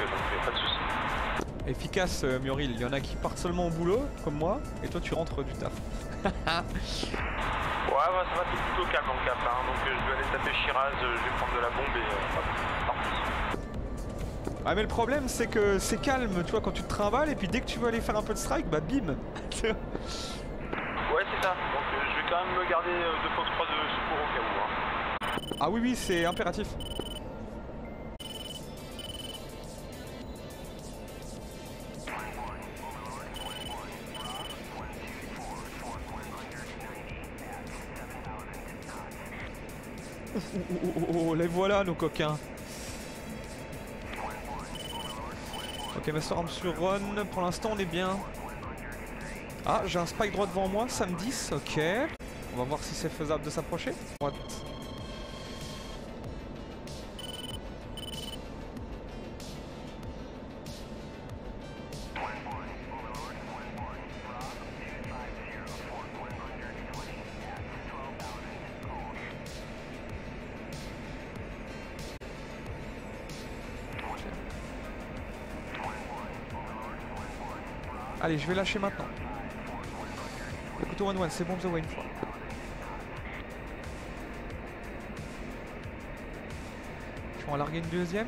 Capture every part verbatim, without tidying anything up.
donc euh, pas de soucis. Efficace, euh, Muriel. Il y en a qui partent seulement au boulot, comme moi, et toi tu rentres du taf. Ouais, bah, ça va, c'est plutôt calme en cap, hein, donc euh, je vais aller taper Shiraz, euh, je vais prendre de la bombe et euh, hop, c'est parti. Ah mais le problème c'est que c'est calme, tu vois, quand tu te trimbales, et puis dès que tu veux aller faire un peu de strike, bah bim. Ouais, c'est ça, donc euh, je vais quand même me garder euh, deux Fox trois de secours au cas où. Hein. Ah oui, oui, c'est impératif. Oh, oh, oh, oh, les voilà nos coquins. Ok, Master Arms sur Run, pour l'instant on est bien. Ah, j'ai un spike droit devant moi, Sam dix, ok. On va voir si c'est faisable de s'approcher. What? Allez, je vais lâcher maintenant. Écoute, one one, c'est bon the way une fois. Je vais en larguer une deuxième.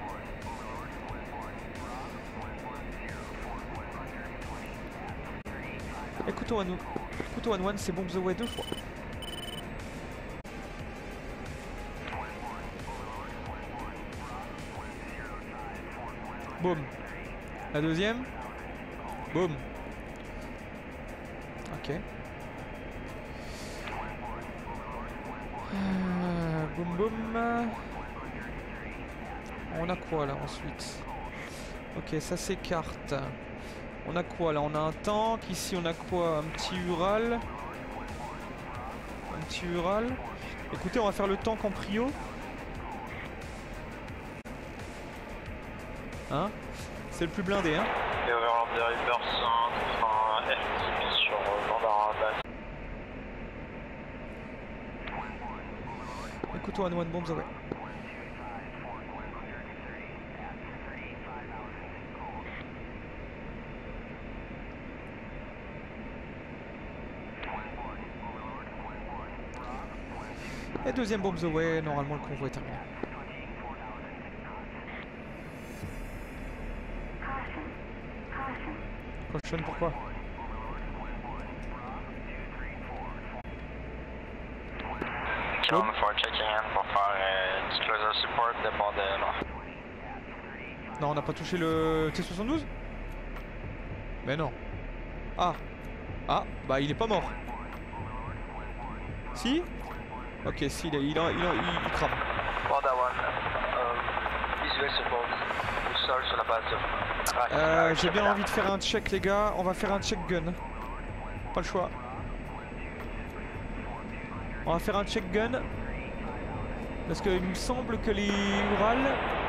Écoute, one one, écoute, one one, c'est bon the way deux fois. Boum. La deuxième. Boum. Ok. Euh, boum boum. On a quoi là ensuite? Ok, ça s'écarte. On a quoi là? On a un tank. Ici on a quoi? Un petit Ural. Un petit Ural. Écoutez, on va faire le tank en prio. Hein? C'est le plus blindé, hein? Et Overlord de Reaper cinq, enfin F dix sur Vandara. Écoute, one one bombs away. Et deuxième bombs away, normalement le convoi est terminé. Caution, pourquoi? Killing for checking in pour faire euh, disclosure support de bord de là. Non, on n'a pas touché le T soixante-douze? Mais non. Ah. Ah, bah il est pas mort. Si? Ok, si, il, est, il, a, il, a, il, il crame. Border one, euh, visual support, au sol sur la base de... Ah, Euh, j'ai bien envie de faire un check les gars, on va faire un check gun. Pas le choix. On va faire un check gun. Parce qu'il me semble que les Ural...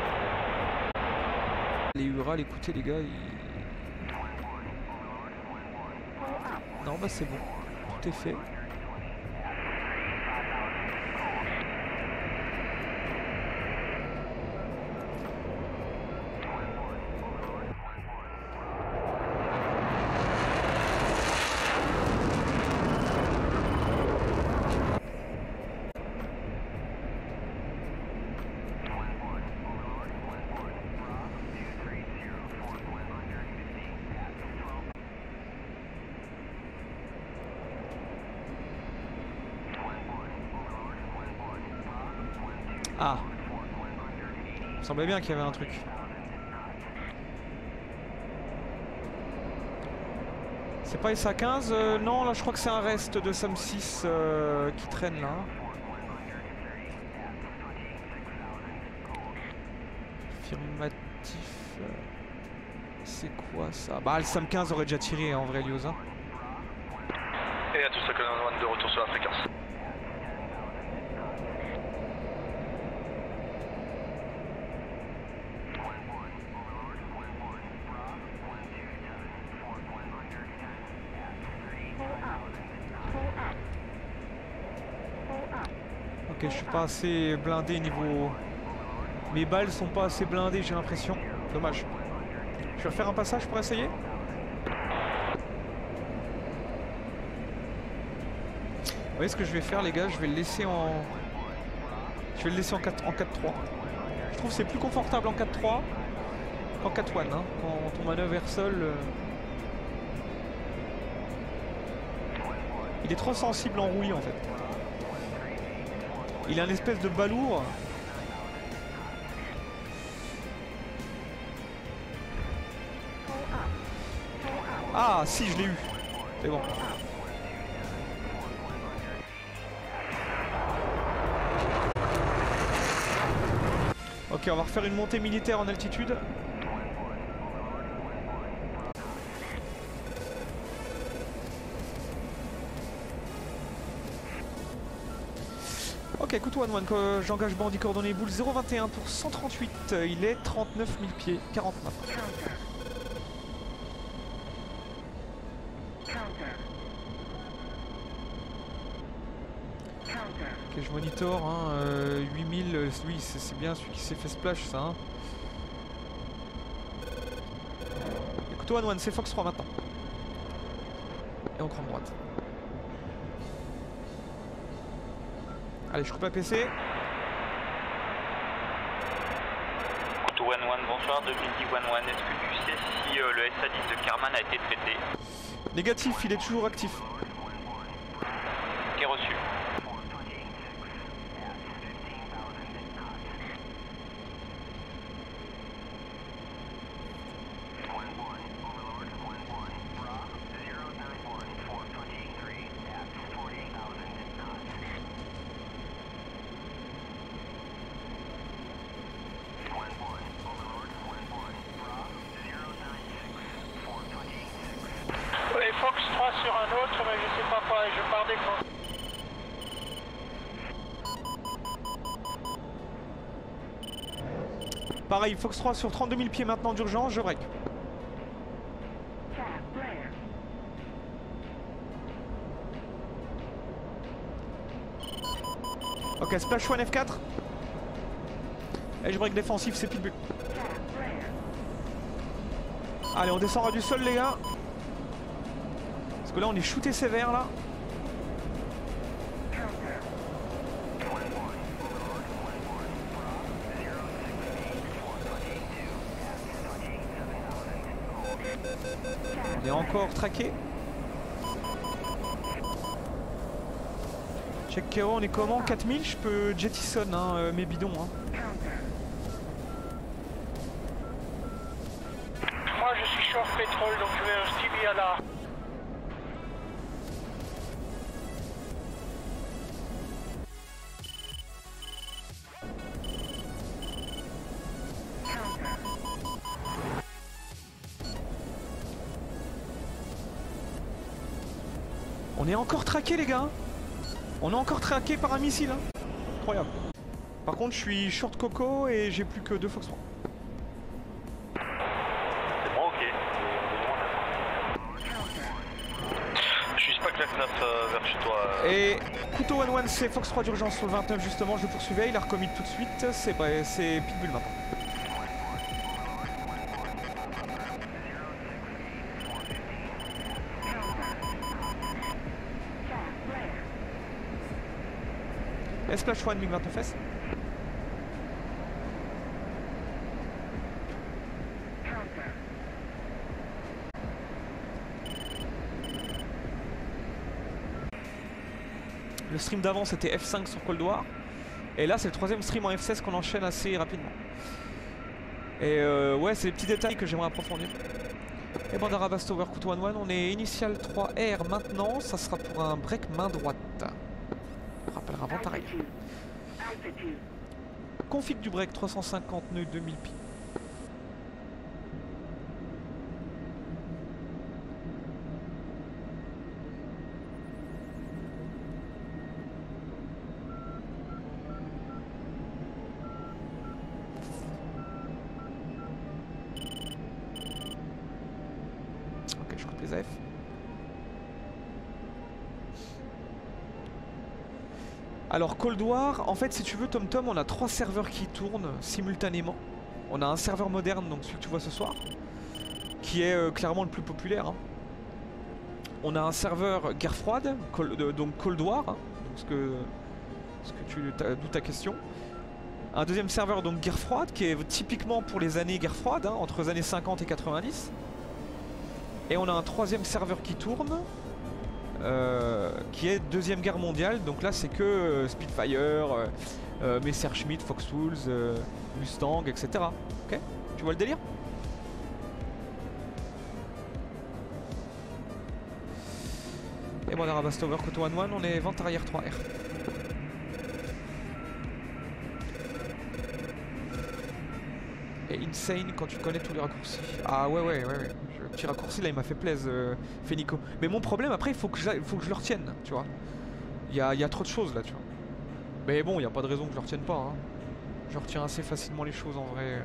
Les Ural, écoutez les gars, ils... Non bah c'est bon, tout est fait. Ah, il me semblait bien qu'il y avait un truc. C'est pas S A quinze euh, non, là je crois que c'est un reste de Sam six euh, qui traîne là. Affirmatif. C'est quoi ça? Bah le Sam quinze aurait déjà tiré hein, en vrai Liosa. Et à tous ceux que l'on a de retour sur la fréquence. Ok, je suis pas assez blindé niveau Mes balles sont pas assez blindées, j'ai l'impression. Dommage. Je vais refaire un passage pour essayer. Vous voyez ce que je vais faire les gars, je vais le laisser en... Je vais le laisser en quatre trois. Je trouve que c'est plus confortable en quatre trois qu'en quatre un, hein, quand on manœuvre air sol. Euh... Il est trop sensible en rouille en fait. Il a une espèce de balourd. Ah si, je l'ai eu. C'est bon. Ok, on va refaire une montée militaire en altitude. Ok, Couteau One One, j'engage bandit coordonnées boule zéro vingt et un pour cent trente-huit. Il est trente-neuf mille pieds, quarante-neuf. Ok, je monitore, hein, euh, huit mille, euh, oui c'est bien celui qui s'est fait splash ça. Hein. Couteau One One, c'est Fox trois maintenant. Et on crame droite. Allez, je coupe un P C. Couteau One One, bonsoir, deux mille dix One One, est-ce que tu sais si euh, le S A dix de Carman a été traité? Négatif, il est toujours actif. Ok, reçu. Fox trois sur un autre, mais je sais pas quoi, je pars des camps. Pareil, Fox trois sur trente-deux mille pieds maintenant d'urgence, je break. Ok, Splash One F quatre. Et je break défensif, c'est pitbull. Allez, on descendra du sol les gars. Parce que là on est shooté sévère là. On est encore traqué. Check K O, on est comment? quatre mille, je peux jettison hein, euh, mes bidons. Hein. Moi je suis short pétrole donc je vais un Stevie à la... On est encore traqué les gars. On est encore traqué par un missile. Hein. Incroyable. Par contre je suis short coco et j'ai plus que deux Fox trois. C'est bon, ok. Je suis pas classe neuf euh, vers chez toi. Euh... Et Couteau One One, c'est Fox trois d'urgence sur le vingt-neuf justement, je le poursuivais, il a recommit tout de suite, c'est bah, c'est pitbull maintenant. Splash One, MiG vingt-neuf S. Le stream d'avant c'était F cinq sur Cold War. Et là c'est le troisième stream en F seize qu'on enchaîne assez rapidement. Et euh, ouais, c'est des petits détails que j'aimerais approfondir. Et Bandara Bastover, Couteau One One, on est initial trois R maintenant, ça sera pour un break main droite. On rappellera avant arrière. Config du break trois cent cinquante nœuds deux mille pi. Ok, je coupe les A F. Alors Cold War, en fait si tu veux TomTom, on a trois serveurs qui tournent simultanément. On a un serveur moderne, donc celui que tu vois ce soir, qui est euh, clairement le plus populaire. Hein. On a un serveur guerre froide, Cold, euh, donc Cold War, hein, donc ce que, ce que tu, d'où ta question. Un deuxième serveur donc guerre froide, qui est typiquement pour les années guerre froide, hein, entre les années cinquante et quatre-vingt-dix. Et on a un troisième serveur qui tourne, euh, qui est deuxième guerre mondiale. Donc là c'est que euh, Spitfire, euh, euh, Messerschmitt, Foxtools, euh, Mustang, et cetera. Ok, tu vois le délire? Et bon, on a Rabastover, Koto un un, on est vente arrière trois R. Et insane quand tu connais tous les raccourcis. Ah ouais ouais ouais ouais. Le petit raccourci là il m'a fait plaisir, euh, Fénico. Mais mon problème après il faut que, faut que je le retienne, tu vois. Il y a, y a trop de choses là, tu vois. Mais bon, il n'y a pas de raison que je le retienne pas. Hein. Je retiens assez facilement les choses en vrai. Euh,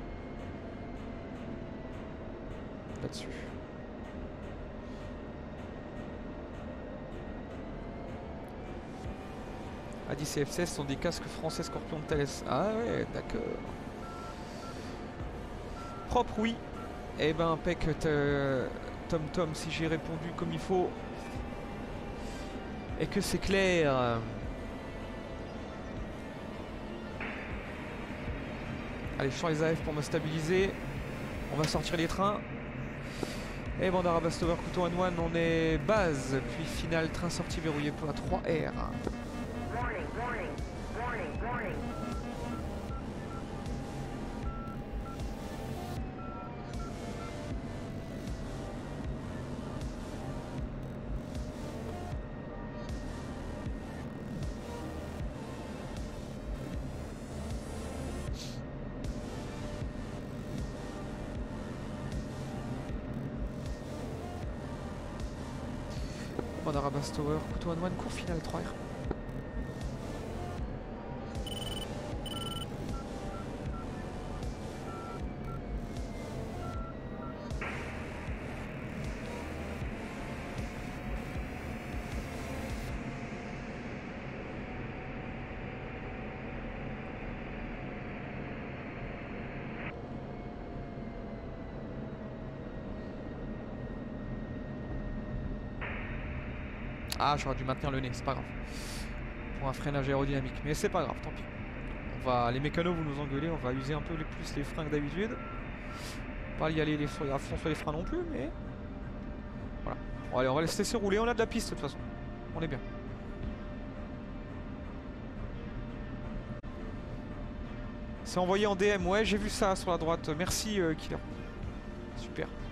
Là-dessus. A dix et F seize sont des casques français Scorpion de Thales. Ah ouais, d'accord. Propre, oui. Eh ben, Peck, TomTom, si j'ai répondu comme il faut. Et que c'est clair. Allez, je sors les A F pour me stabiliser. On va sortir les trains. Et bon, Rabastover, Couteau un un, on est base. Puis finale, train sorti verrouillé pour la trois R. Warning, warning, warning, warning. Bon, Rabastover, Couteau un un, cours finale trois R. Ah, j'aurais dû maintenir le nez, c'est pas grave. Pour un freinage aérodynamique. Mais c'est pas grave, tant pis. On va, les mécanos vont nous engueuler, on va user un peu les plus les freins que d'habitude. Pas y aller les, à fond sur les freins non plus, mais... Voilà. Bon, allez, on va laisser laisser rouler, on a de la piste de toute façon. On est bien. C'est envoyé en D M, ouais, j'ai vu ça sur la droite. Merci, euh, Killer. Super.